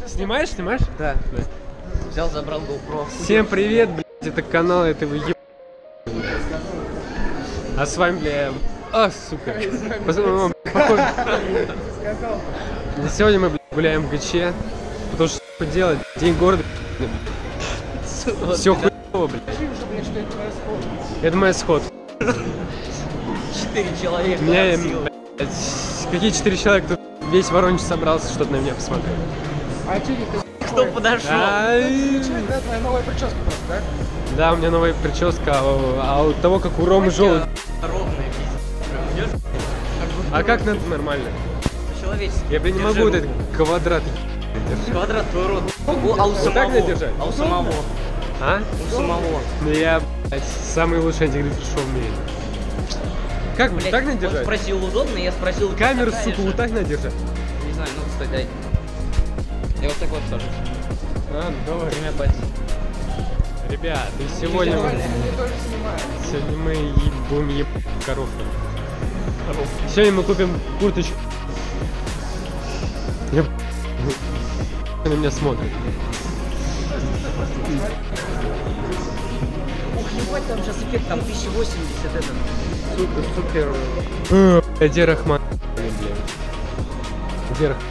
Снимаешь? Да. Взял, забрал GoPro. Всем привет, блядь, это канал этого еб... А с вами, бля... А, сука. Сегодня мы, блядь, гуляем в ГЧ, потому что что делать, день города, все хуёво, блядь. Это моя сход. 4 человека. Меня, блядь, какие 4 человека? Тут весь Воронеж собрался, чтобы на меня посмотреть. А че ты? Кто подошел? Да, твоя новая прическа просто, да? Да, у меня новая прическа, а у того, как у Ромы желудь. Ровная пиздец. А как надо нормально? Человеческий. Я, блин, не могу вот этот квадрат. Квадрат твой рот. А у Вот самого? так надо держать? А у самого? А? У самого. Ну я, блядь, самый лучший антигрипп пришел в мире. Как, вот Блядь, так надо он держать? спросил удобно, я спросил... Камеру, такая сука, же. вот так надо держать? Не знаю, ну стой, дай. Я вот так вот сажусь. А, давай. Тремя пальцами. Ребят, и сегодня мы будем ебать коров. Сегодня мы купим курточку. На меня смотрит. Ух, ебать, там сейчас эффект, там 1080 это. Супер. Где Рахман? Где Рахман?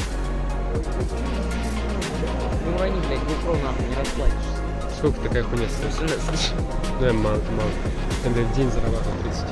Ну рони, блядь, GoPro нахуй, не расплатишься. Сколько такая хуйня стоит? 18. Да, мало. Это в день зарабатывал 30.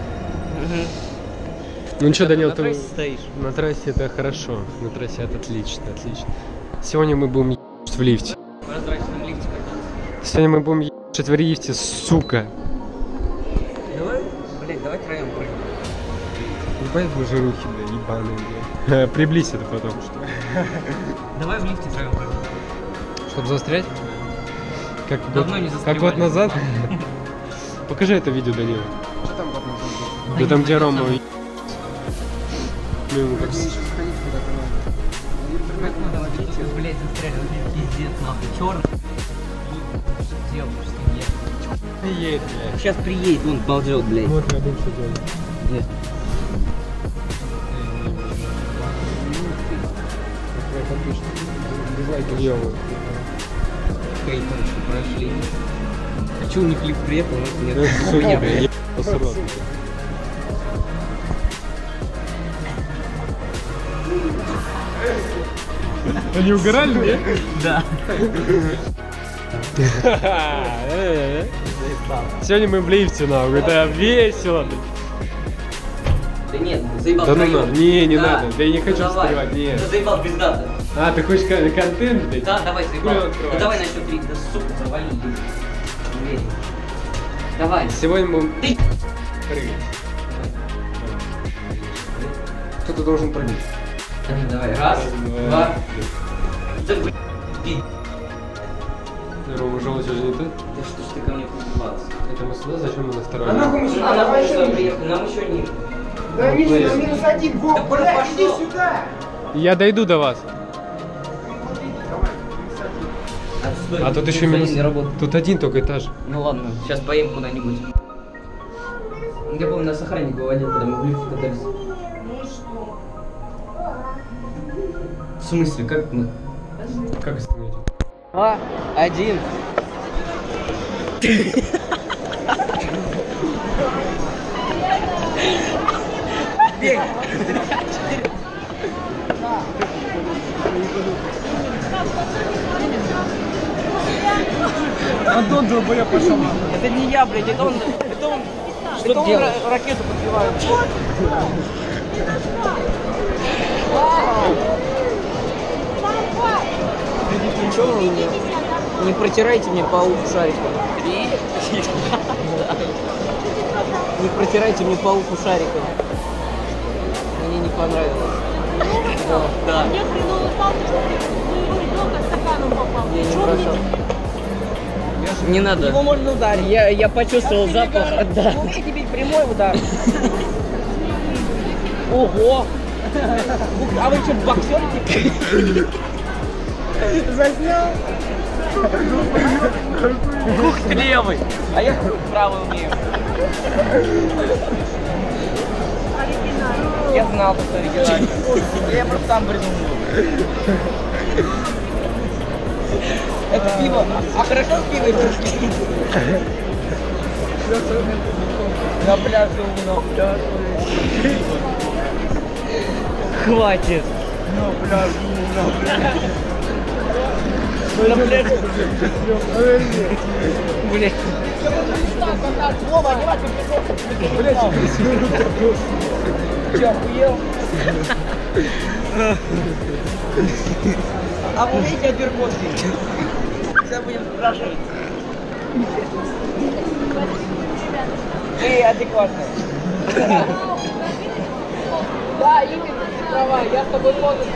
Ну что, Данил, на ты... трассе стоишь. На трассе это хорошо. На трассе это отлично. Сегодня мы будем ебать в лифте. В прозрачном лифте кататься. Сегодня мы будем ебать в лифте, сука. Давай, блядь, давай троем прыгнем. Ебать вы жирухи, бля, ебаные, бля. Приблизь это потом, что. Давай в лифте троем прыгнем. Чтоб застрять? Как Давно не как год застревали. назад? Покажи это видео, Данил. Что там потом? Да там, где Рома... Мне еще сходить куда-то надо. Как надо вообще, блядь, застряли, вот это пиздец, нахуй, черный. Что делаешь, что нет? Едет, бля. Сейчас приедет, он ползет, блядь. Смотри, один что делает. Где? Дизлайки въёбывают. Хей, короче, прошли. А че у них лифт приехал, у нас нет? Хуйня, бля, ебался рот. Они угорали, нет? Да. Сегодня мы в лифте, нахуй, это весело. Да нет, заебал Да ну втроём. надо. Не Да. надо. Да я не хочу Давай. скрывать, нет. Да заебал пиздато. А, ты хочешь контент, блядь? Да, давай, Хуй заебал. он Да открывается. давай на счет 3. Да сука, завали лифт. Уверен. Давай. Сегодня мы будем Ты. прыгать. Кто-то должен прыгать. Давай, раз, два. Да блядь, пи***. Рома, желудь уже не тут? Да что ж ты ко мне подбиваться? Это мы сюда, зачем мы на второй? А нахуй мы сюда? А нам Давай еще еще не приехали, нам еще не. Да Ну, минус один, го, Да куда блядь, иди пошло? сюда! Я дойду до вас. Отстой, А тут еще один минус. не работает. Тут один только этаж. Ну ладно, сейчас поедем куда-нибудь. Я помню, нас охранник выводил, когда мы в лифте катались. В смысле, как мы? Как остановить? 2, 1. Бег! Антон долбоёб пошел. Это не я, блядь, это он что делает? Ракету подбивает. Ничего вы не протирайте мне по уху шариком. Не протирайте мне по уху шариком. Мне не понравилось. Да. Мне хреново стало, что ребенка стаканом попал. Я не прошел. Не надо. Его можно ударить. Я почувствовал запах. Да. Умеете бить прямой удар? Ого! А вы что, боксер? Заснял? Ух ты левый. А я правый умею. Я знал, что оригинально. Я просто сам придумал. Это пиво. А хорошо с пивом пришли? На пляже вино. Хватит. На пляже вино. На пляже. Блять. Вова, не важно, блять, че, охуел? А вы умеете апперкот? Сейчас будем спрашивать. Вы адекватные. Да, именно, ты права, я с тобой полностью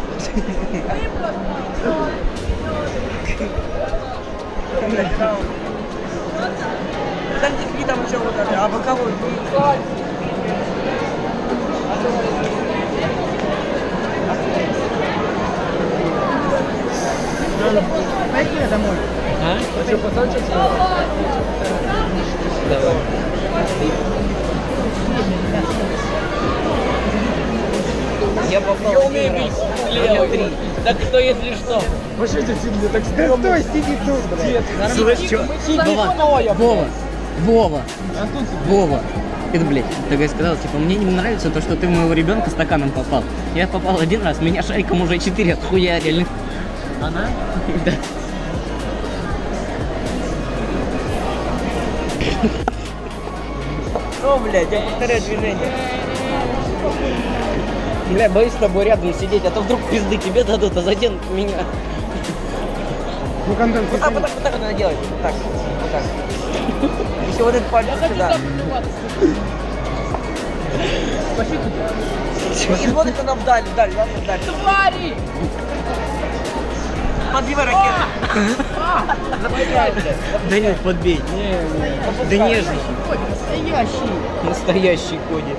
согласен. Подожди, какие там еще вот это, а боковой? Поехали домой. А? Что, пацанчик? Давай. Я попал один раз. Левый. Так что, если что? Пошлите, мне так стрёмно. Да стой, сиди тут, блядь. Слышь, что? Вова. Это, блядь, тогда я сказал, типа, мне не нравится то, что ты в моего ребенка стаканом попал. Я попал один раз, меня шариком уже 4 отхуярили. Она? Да. О, блядь, я повторяю движение. Бля, боюсь с тобой рядом сидеть, а то вдруг пизды тебе дадут, а заденут меня. Ну, контент, Вот так надо делать. Вот так. Вот так. Еще вот этот палец сюда. И смотрит она вдаль, ладно, вдаль. Твари! Подбивай ракету. Да нет, подбей. Да нежный. настоящий. Настоящий Коди.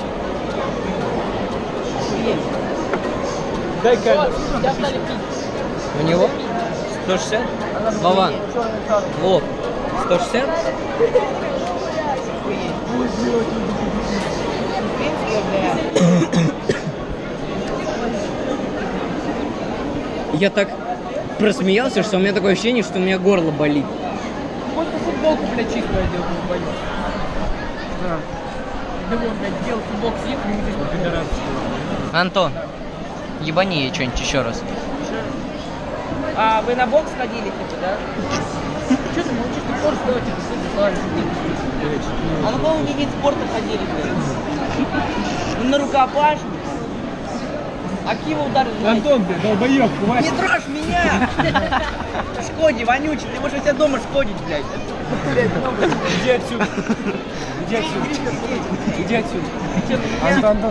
Дай камеру. Я стали пить. У него 160? Вован. Вот. 160? Я так просмеялся, что у меня такое ощущение, что у меня горло болит. Хоть по футболку, блядь, чистую одел, не боюсь. Да. Да вон, блядь, делал футболку, съехал, ему здесь по пидорам. Антон, ебани ей что-нибудь еще раз. А вы на бокс ходили, типа, да? Что ты молчишь? Ты можешь сделать это, а на каком вид спорта ходили, блядь? Вы на рукопашный? А Кива удар знаете? Антон, ты долбоёб, Не хватит. трожь меня! Шкоди, вонючий, ты можешь у себя дома шкодить, блядь. Иди отсюда. Иди отсюда. Иди отсюда. Антон.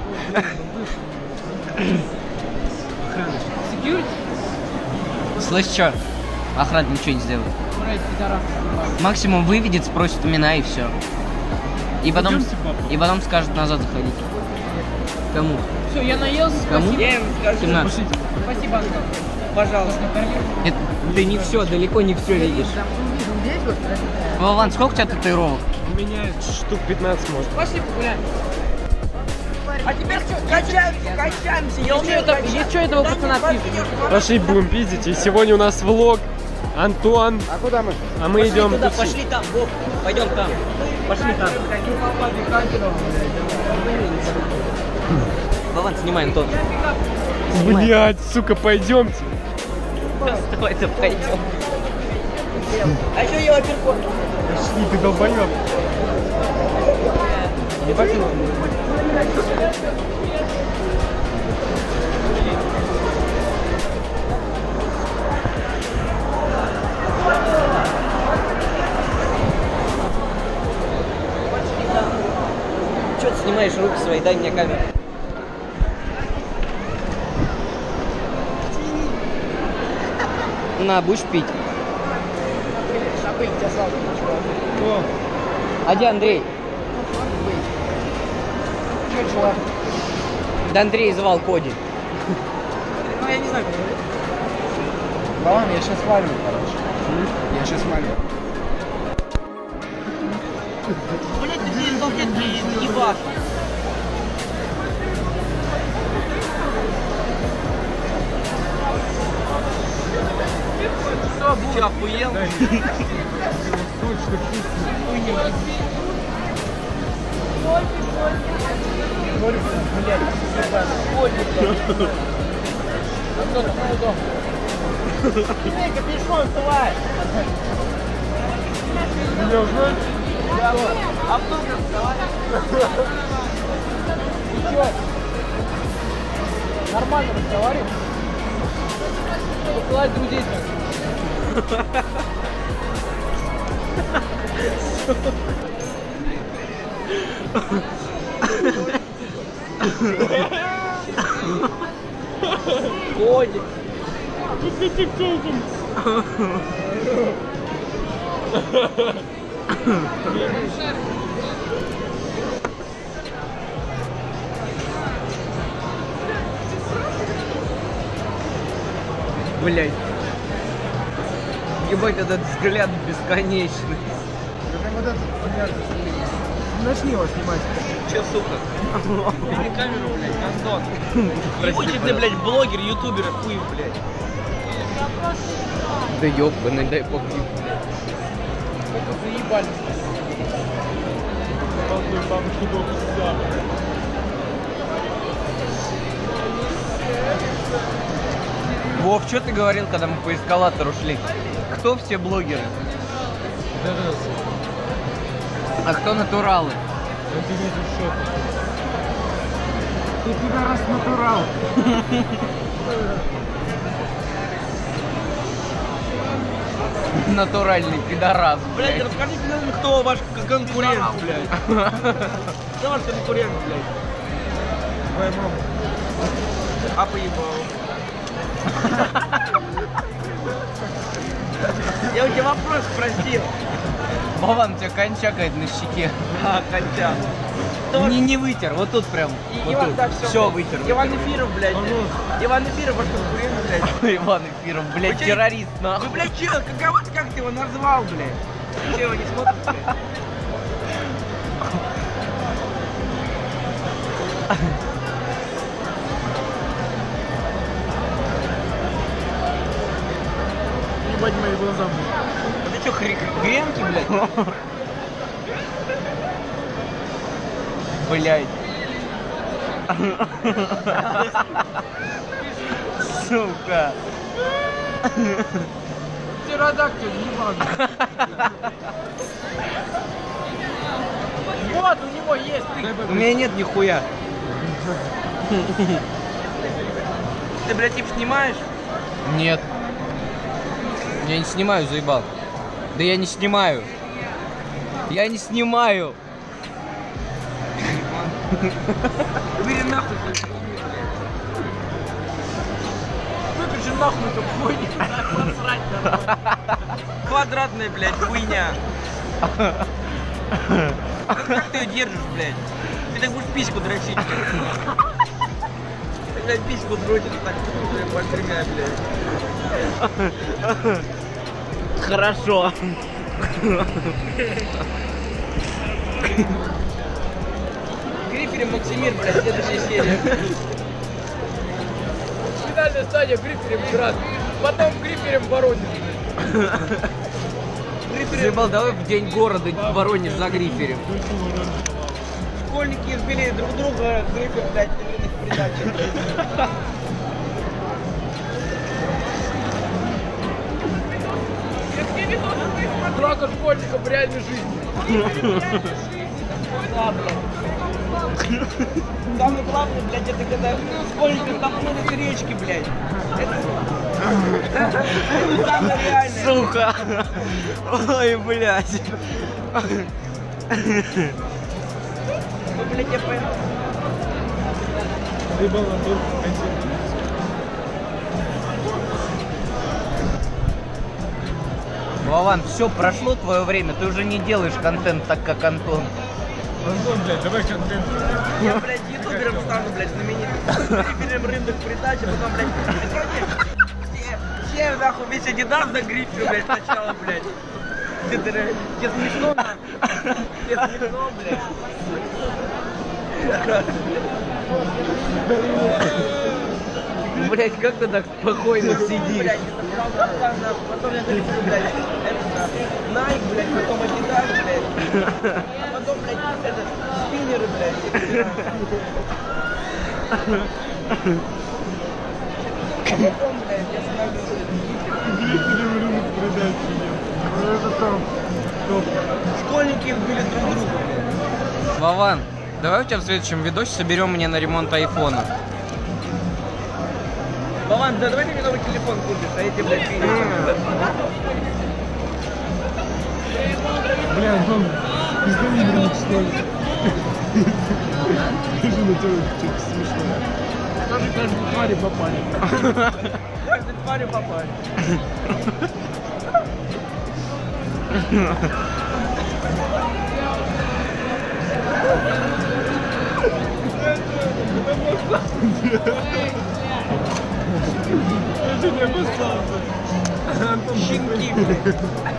Секьюрити? Слышь, чё? Охрана ничего не сделает. Блядь, пидорас. Максимум выведет, спросит имена и все. И потом скажет назад заходить. Кому? Все, я наелся, Кому? спасибо. Я им скажу. 17. Спасибо, Антон. Пожалуйста. Это ты не все, далеко не все видишь. Вован, сколько у тебя татуировок? У меня штук 15 может. Пошли погуляем. А теперь что? Качаемся. Я умею качаться. Есть что этого пацана пишет? Пошли будем пиздить. И сегодня у нас влог. Антон. А куда мы? А мы идем туда, тусить. пошли там, Бог. Пойдем там. Пошли там. Вован, снимай, Антон. Блять, сука, пойдемте. Давай, да пойдем. А еще я апперкот. Пошли, ты долбоёб. Не попил. Че ты снимаешь руки свои? Дай мне камеру. На, будешь пить? Кто? А где Андрей? Че, чувак? Да Андрей звал Коди. Ну, я не знаю. Ладно, я сейчас валю, короче. Я сейчас валю. Блять, ты блин, долгет, блин, ебаш. Че, охуел? Эй, капюшон, вставай! Автограф, давай. Чё? Нормально разговариваешь? Посылать друзей. Котик. Блять. Ебать, этот взгляд бесконечный. Прям вот этот понятно. Начни его снимать. Че, сука? Бери камеру, блядь, Антон. Ебучий ты, блядь, блогер, ютубер, хуй, блядь. Да ёбаный, дай бог. Заебали. Вов, что ты говорил, когда мы по эскалатору шли? Кто все блогеры? А кто натуралы? Ты пидорас натурал. Натуральный пидорас, Блядь, блядь. расскажите нам, кто ваш конкурент, блядь. Кто ваш конкурент, блядь? Твоя мама. А поебал. Я у тебя вопрос спросил. Вован, у тебя кончакает на щеке. А, хотя. Не вытер, вот тут прям. Вот Иван, тут. да, Все, блядь. вытер. Иван Эфиров, блядь. Иван Эфиров, ваш конкурент, блядь. Иван Эфиров, блядь, Вы террорист, Вы, нахуй. блядь, че, как ты его назвал, блядь? Ты его не смотришь, блядь? Ебать мои глаза. А ты что, гренки, блядь? Блядь. Сука. Птеродактиль, ебаный. Вот, у него есть. У меня нет нихуя. Ты, блядь, типа снимаешь? Нет. Я не снимаю, заебал. Да я не снимаю. Я не снимаю. Убери нахуй. Выключи нахуй эту хуйню. Насрать нахуй. Квадратная, блядь, хуйня. Как ты ее держишь, блядь? Ты так будешь письку дрочить, блядь. Ты, блядь, письку дрочишь так, блядь, большими, блядь. Хорошо. Грифферем Максимир, блядь, следующая серия. Финальная стадия грифферем Град. Потом грифферем Воронеж. Заебал, давай в день города в Воронеж за гриферем. Школьники избили друг друга, гриффер, блядь, в передаче. Драка школьника в реальной жизни. Да, блядь. Самое главное, блядь, это когда школьники столкнулись с речки, блядь. Это самое реальное. Сука. Ой, блядь. Ну, блядь, я понял. Вован, все, прошло твое время, ты уже не делаешь контент так, как Антон. Антон, блядь, давай контент. Я, блядь, ютубером стану, блядь, знаменитым. Гриффером рынок передачи, потом, блядь, все, нахуй, весь Адидас на гриффер, блядь, сначала, блядь. Тебе смешно, нахуй? Тебе смешно, блядь? Блять, как ты так спокойно сидишь? Блядь, это правда, потом я говорю, блядь, это Nike, блядь, потом Adidas, блядь. А потом, блядь, это спиннеры, блядь. А потом, блядь, я становлюсь. Школьники были друг друга, блядь. Вован, давай у тебя в следующем видосе соберем мне на ремонт айфона. Вован, да давай ты мне новый телефон купишь, а эти, блядь, Бля, Антон, пизда не вернуть, что ли? Скажи на тебя что-то смешное. Скажи, каждой твари попали. каждой твари попали. Я не обоссался. Щенки, блядь.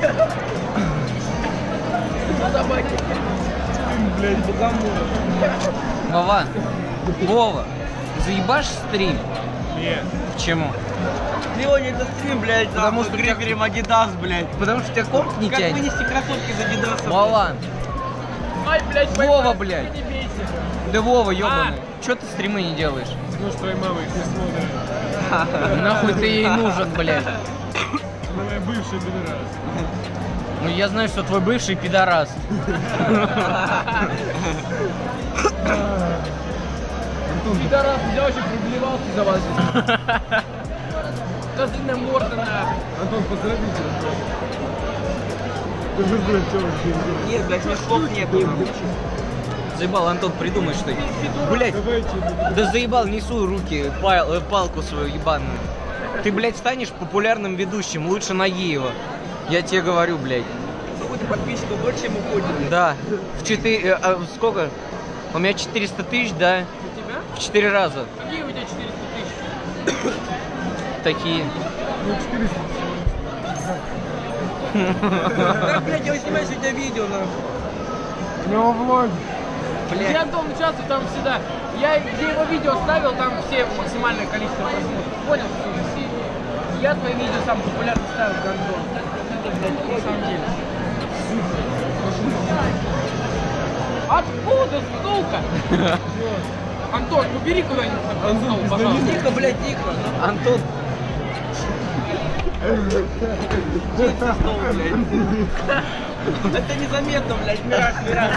Собаки. Блядь, Вован, Вова, заебашь стрим? нет. Почему? Сегодня это стрим, блядь, Потому потому что что гриферем Adidas, блядь. Потому что тебя комп не Как тянет. вынести кроссовки из Adidas? Вован, Ай, блядь, Вова, блядь. Не бейся. Да Вова, ёбаный. Чё ты стримы не делаешь? Потому что твоя мама их не смотрит. Нахуй ты ей нужен, блядь? Моя бывшая пидорас. Ну я знаю, что твой бывший пидорас. Пидорас, я очень проблевался за вас. Козырная морда, нахуй. Антон, поздравите. Ты же знаешь, что он Нет, блядь, мне слов нет, не могу. Заебал, Антон, придумай что-нибудь. Блядь, Давайте. да заебал, несу руки, палку свою ебаную. Ты, блядь, станешь популярным ведущим, лучше Нагиева. Я тебе говорю, блядь. Сколько подписчиков больше, чем уходит? Да. Сколько? У меня 400 тысяч, да? У тебя? В 4 раза. Какие у тебя 400 тысяч? Такие. Ну, 400. Да, блядь, я снимаю сегодня видео, нахуй. У него влог. Где Антон участвует, там всегда. Я где его видео ставил, там все максимальное количество просмотров. Понял, что за серии? Я твои видео сам популярно ставил, Антон. На самом деле. Откуда, сука? Антон, убери куда-нибудь под стол, пожалуйста. Тихо, блядь, тихо. Антон, Тихо, стол, блядь. Это незаметно, блядь, мираж.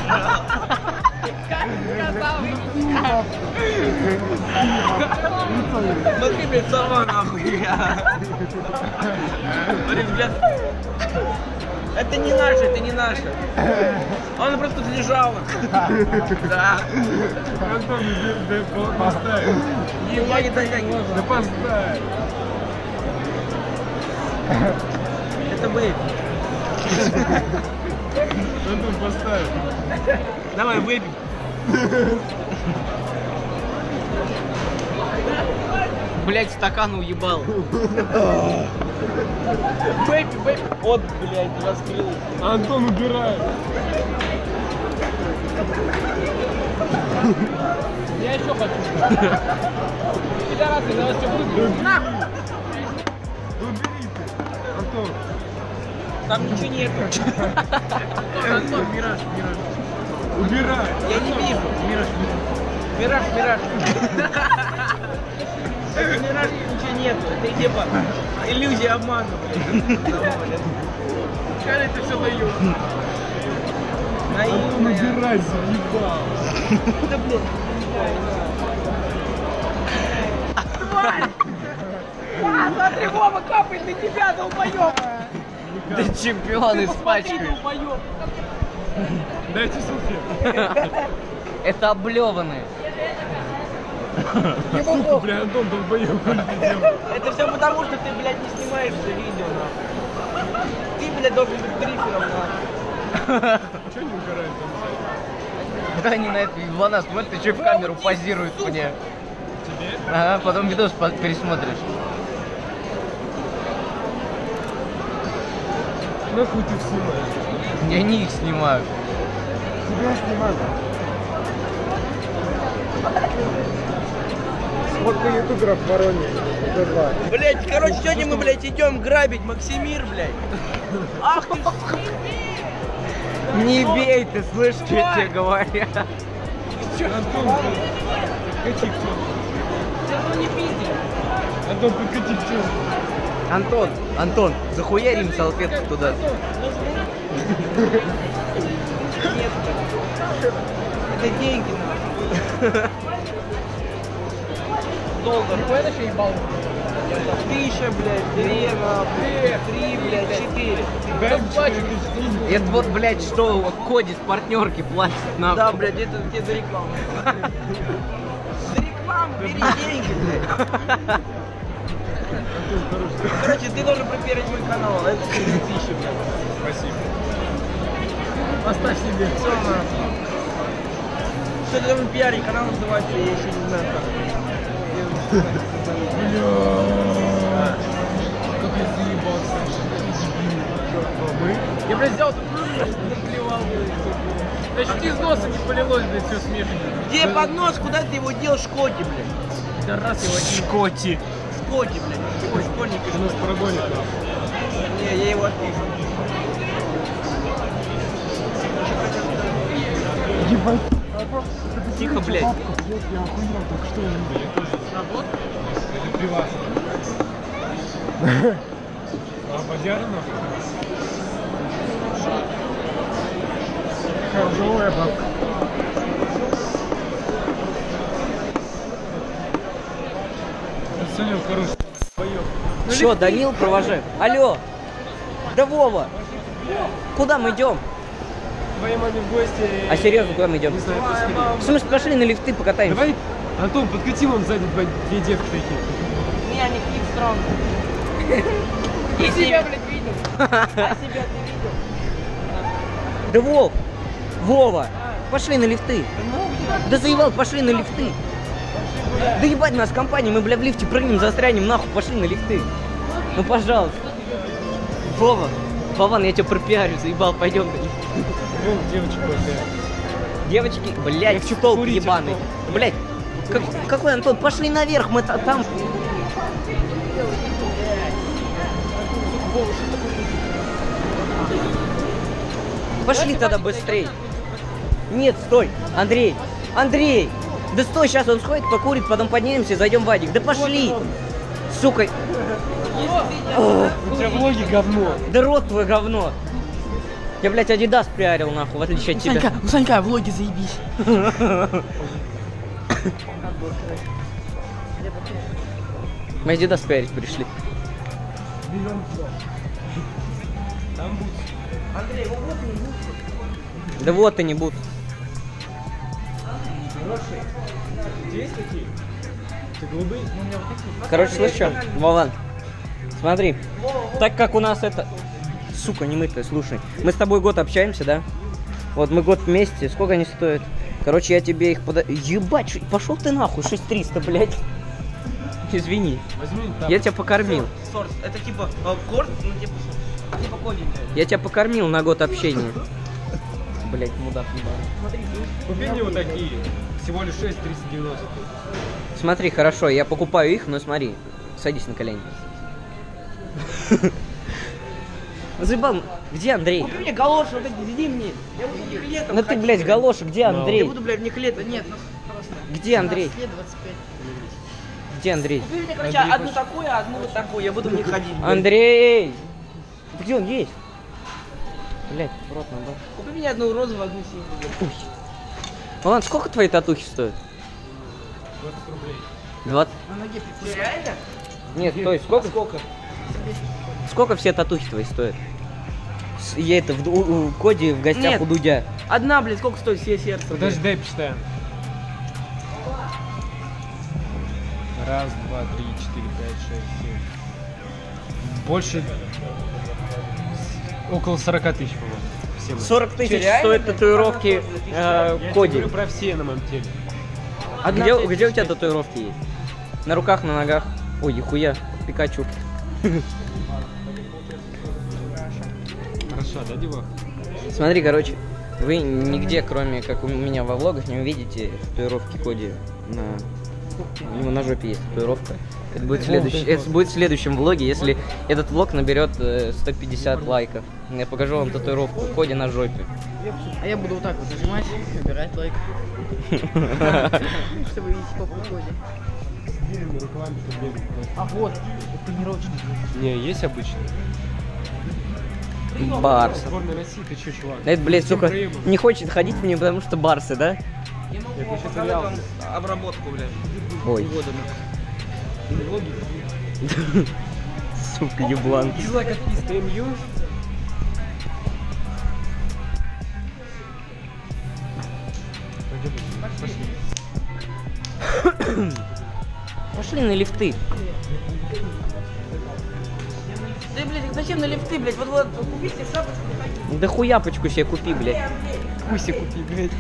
Смотри, блядь, сорвал нахуй. Ребят, это не наше. Он просто тут лежал. Да. Антон, да поставь. Я не дотягиваю. Да поставь. Это вы. Антон, поставь. Давай, выпей. блядь, стакан уебал. Выпей. Вот, блядь, раскрыл. Антон, убирай. Я еще хочу. Пидорасы, за вас все будет. На! Уберите. Антон. Там ничего нету. Антон, мираж. Убирай. Я не вижу. Мираж. Это мираж, ничего нету. Это типа иллюзия обмана, блядь. Скажи, это все даю. Антон, Наивная. убирай, заебал. Да, блядь. Смотри, Вова капает на тебя, долбоёб! Ты чемпион из пачкой. Долбоёб! Дайте салфетку. Это облеванные. Сука, бля, Антон, долбоёб, хули ты делаешь? Это все потому, что ты, блядь, не снимаешь все видео, нахуй. Ты, блядь, должен быть грифером, нахуй. Чё не угорает там? Да они на это еблана смотрят, и что в камеру позируют мне. Тебе? Ага, потом видос пересмотришь. Нахуй ты их снимаешь? Я не их снимаю. Тебя снимаю. Сколько ютуберов в Вороне? Это два. Блять, короче, сегодня мы, блядь, идем грабить Максимир, блядь. Ах ты, Не бей, ты слышишь, что я тебе говорю? Антон, подкати в тему. Ну не пизди. Антон, подкати в тему. Антон, захуярим салфетку туда. это деньги, нахуй. Доллар. Понял, что ебал? 1000, блядь, 3, блядь, 4. Дай Расплачивайся. Это вот, блядь, что вот Коди с партнерки платит нахуй. Да, блядь, это тебе за рекламу. За рекламу бери деньги, блядь. Короче, ты должен пропиарить мой канал, а это 3000, блядь. Спасибо. Оставь себе. Все, нахуй. Что ты должен пиарить, канал называется, я еще не знаю как. Как я заебался. Я, блядь, взял тут наплевал, блядь. Да чуть из носа не полилось, блядь, все смешно. Где поднос, куда ты его дел, Шкоти, блядь? Да раз его не... Шкоти. Шкоти, блядь. Ой, школьник. Ты нас прогонит. Не, я его отпишу. Ебать. Тихо, блядь. Я охуел, только что я видел. Я тоже. Работа? Это при вас. А бадяра нахуй? Хорошая бабка. Сегодня хороший боёк. Что, Данил, провожай. Алло. Да Вова. Куда мы идем? Твоей маме в гости. А серьезно, куда мы идем? Не знаю, пошли. В смысле, пошли на лифты покатаемся. Давай, Антон, подкати вон сзади две девки такие. Не, они клик стронг. Я себя, блядь, видел. А себя ты видел? Да Вова, пошли на лифты. Да заебал, пошли на лифты. Да ебать нас компания, мы, бля, в лифте прыгнем, застрянем, нахуй, пошли на лифты. Ну, пожалуйста. Вован, я тебя пропиарю, заебал, пойдем на лифт. Вон девочку опять. Девочки, блядь, хочу столб покурить, ебаный. Антон. Блядь, какой Антон, пошли наверх, мы там... Пошли тогда быстрей. Нет, стой, Андрей, да стой, сейчас он сходит, покурит, потом поднимемся, зайдем в Адик. Да пошли, сука. У тебя влоги говно. Да рот твой говно. Я, блядь, Адидас приарил, нахуй, в отличие от тебя. У Санька влоги заебись. Мы Адидас приарить пришли. Там будет. Андрей, его вот не будет. Да вот они будут. Где есть такие? Ты голубые? Короче, слышь, что, Вован, смотри, так как у нас это... Сука, не мытая, слушай. Мы с тобой год общаемся, да? Вот мы год вместе, сколько они стоят? Короче, я тебе их Ебать, пошел ты нахуй, 6300, блядь. Извини, Возьми там. я тебя покормил. Сорс, это типа корт, ну типа кодинг. Я тебя покормил на год общения. Блядь, мудак ебаный. Купи мне вот такие. Всего лишь 6,390. Смотри, хорошо, я покупаю их, но смотри, садись на колени. Заебал, где Андрей? Купи мне галоши, вот эти зимние. Я буду в них летом Ну ты, ходить, блядь, галоши, где Я Андрей? буду, блядь, в них летом. Нет, ну просто. Где Андрей? Лет 25. Где Андрей? Купи мне, короче, одну такую, а одну вот такую. Я буду в них ходить. блядь. Андрей! Где он есть? Блядь, в рот надо. Купи мне одну розовую, одну синюю. блядь. Ладно, сколько твои татухи стоят? 20 рублей. 20? На ноге прикольно. Реально? Нет, стой, сколько? Сколько все татухи твои стоят? Я это у Коди в гостях Нет. у Дудя. Одна, блядь, сколько стоит все сердце? Подожди, дай посчитаем. Раз, два, три, 4, 5, 6, 7. Больше... Около 40 тысяч, по-моему. Всем. 40 тысяч реально, стоят блядь? татуировки Я тебе Коди. говорю про все на моем теле. Где у тебя татуировки есть? На руках, на ногах? Ой, нихуя, Пикачу. Хорошо, да, девах? Смотри, короче, вы нигде, кроме как у меня во влогах, не увидите татуировки Коди на У него на жопе есть татуировка. Это будет, это будет в следующем влоге, если этот влог наберет 150 лайков. Я покажу вам татуировку в ходе на жопе. А я буду вот так вот нажимать, набирать лайк. Чтобы видеть по ходе. А вот, это тренировочный. Не, есть обычный. Барс. Сборная России, ты че, чувак? Это, блядь, сука, не хочет ходить в нее, потому что барсы, да? Я могу Это вам еще показать сериал. вам обработку, блядь. Ой, сука, еблан. Дизлайк от ТМЮ. Пошли на лифты. Да, блядь, зачем на лифты, блядь? Вот купите шапочку. Да хуяпочку себе купи, блядь. Пусть купи, блядь.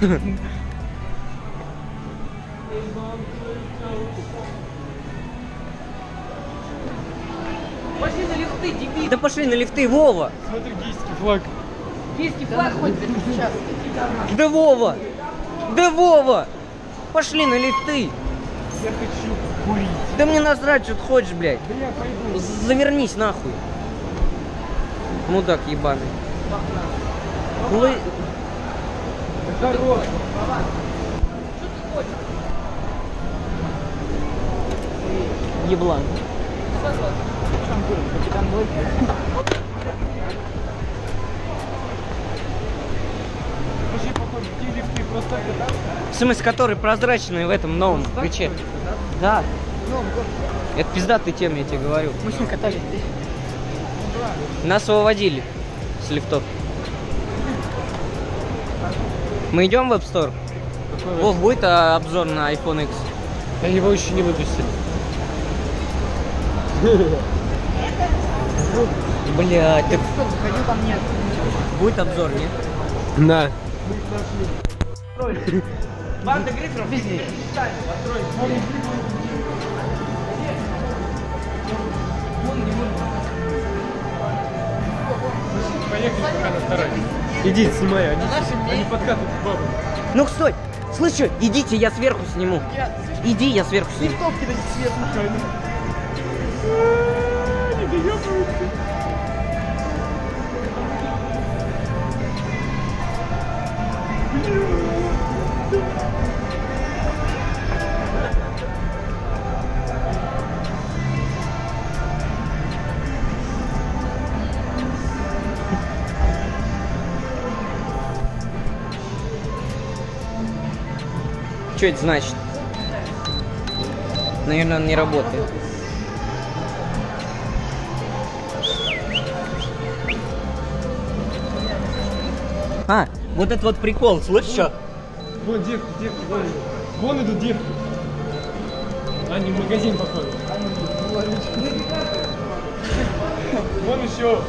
Пошли на лифты, дебил. Да пошли на лифты, Вова. Смотри, гейский флаг. Киевский флаг хоть, блядь, сейчас. Да Вова. Да Вова. Пошли на лифты. Я хочу курить. Да мне насрать, что ты хочешь, блядь. Да я пойду. Завернись нахуй. Мудак ебаный. Лы... Здорово. Еблан. Вообще, походу, те лифты просто это, В смысле, который прозрачный в этом новом ключе. Да. Это пиздатая тема, я тебе говорю. Мы с ним катались здесь. Нас выводили с лифтов. Мы идем в App Store? Вов, будет обзор на iPhone X? Я его еще не выпустил. Блядь, ты... Кто заходил, там нет. Будет обзор, нет? На. Банда гриферов везде. Поехали пока на второй. Иди, снимай, они подкатывают к бабам. Ну, стой! Слышь, идите, я сверху сниму. Иди, я сверху сниму. Лифтовки дать свет. Не доебываются. Что это значит? Наверное, он не работает. А, вот это вот прикол, слышишь, что? Вон девки, вон. Вон идут девки. Они в магазин походят. Вон еще.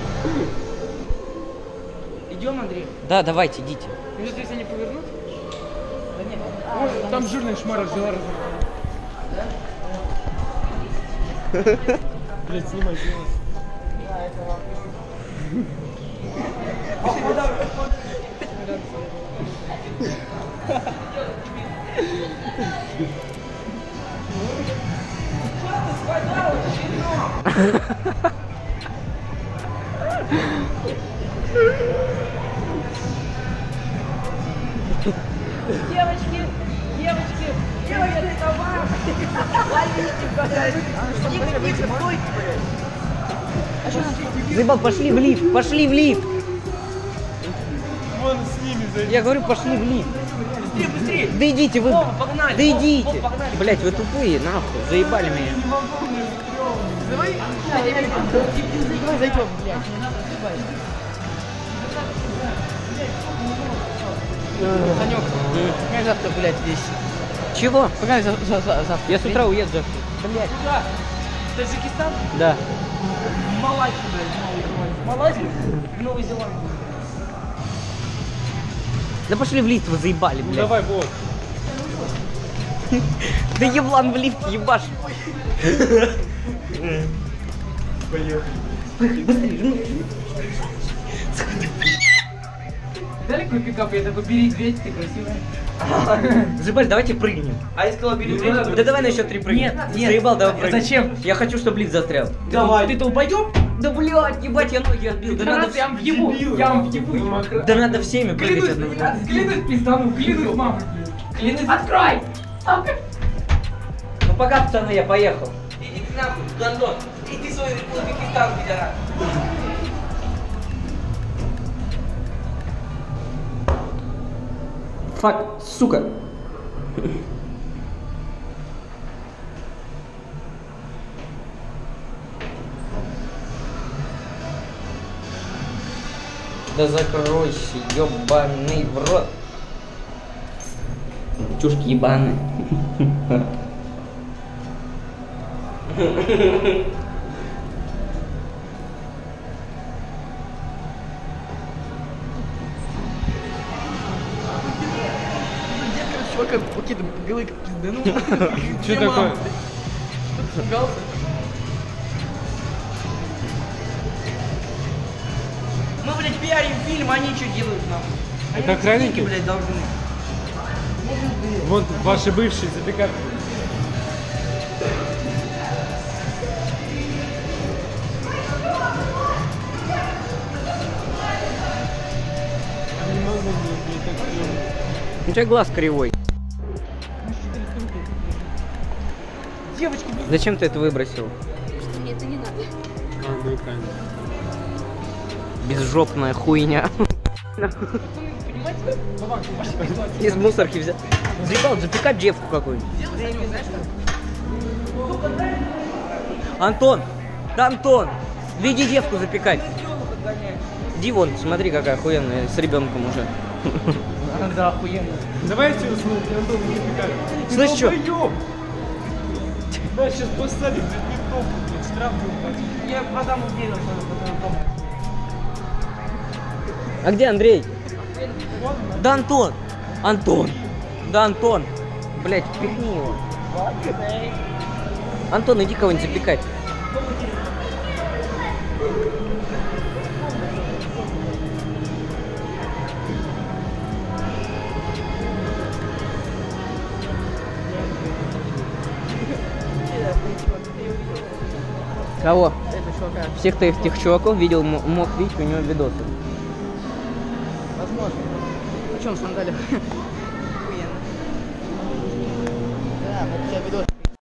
Идем, Андрей. Да, давайте, идите. Может, если они повернут? Ой, там жирная шмара взяла. Блять, снимай, снимай. Девочки, девочки, товар. Ловите, стойте, блядь. Заебал, пошли в лифт, пошли в лифт. Вон с ними зайди. Я говорю, пошли в лифт. Быстрее, быстрее. Да идите вы. Вова, погнали. Да идите. Вова, погнали. Блять, вы тупые, нахуй, заебали меня. Давай, давай зайдем, блядь. Санек, погнали завтра гулять здесь. Чего? Погнали завтра. Я с утра уеду завтра. Блядь. Таджикистан? Да. Малайзия, блядь. Малайзия? В Новой Зеландии. Да пошли в лифт, вы заебали, Ну блядь. давай, вот. Да еблан в лифт, ебаш. Поехали. дали какой пикап, я такой, бери дверь, ты красивая. Зыбаль, давайте прыгнем. А я сказал, бери дверь. Да давай на счет 3 прыгнем. Нет, нет. Заебал, давай прыгнем. Зачем? Я хочу, чтобы Лид застрял. Давай. Ты долбоёб? Да блядь, ебать, я ноги отбил. Да надо, Я вам въебу, я вам въебу, ебать. да надо всеми прыгать Клянусь, одновременно. клянусь, пиздану, клянусь, мама. Клянусь, открой! Ну пока, пацаны, я поехал. Иди ты нахуй, Гандон. Иди в свой Узбекистан, пидорас. Фак, сука. Да закройся, ёбаный в рот. Чушки ебаные. Чувака, какие-то белые как пиздану. Что такое? Испугался. Мы, блядь, пиарим фильм, они что делают нам? Они Это охранники? деньги, блядь, должны. Вот ваши бывшие запекатели. У тебя глаз кривой. Девочки, Зачем ты это выбросил? Что мне это не надо. А, на экране. Безжопная хуйня. понимаете, Бабан, ты пошли пиздать. Из мусорки взял. Заебал, запекать девку какую-нибудь. Антон! Да, Антон! Веди девку запекать. Иди вон, смотри, какая охуенная, с ребенком уже. Да, охуенно. Давайте смотрите, Антон, не запекали. Слышь, чё? Да, сейчас посадим, блядь, штраф будет платить. Я продам дерево свое, потом. А где Андрей? Да, Антон! Антон! Да, Антон! Блять, впихни его. Антон, иди кого-нибудь запекать. Кого? Это чувака. Всех тех чуваков видел, мог видеть у него видосы. Возможно. Причем в сандалях.